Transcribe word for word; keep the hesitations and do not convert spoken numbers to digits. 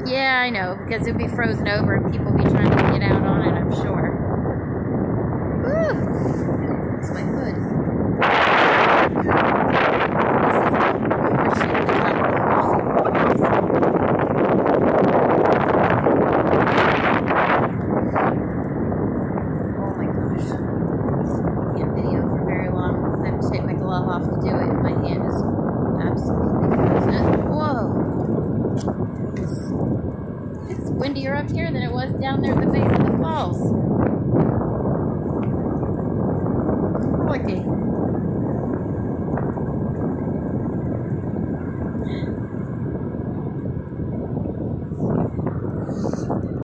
Yeah, I know, because it would be frozen over and people would be trying to get out on it, I'm sure. Woo! That's my hood. This is the horseshoe, the top of the Oh my gosh. I can't video for very long because I have to take my glove off to do it. My hand is absolutely frozen. Whoa! It's windier up here than it was down there at the base of the falls.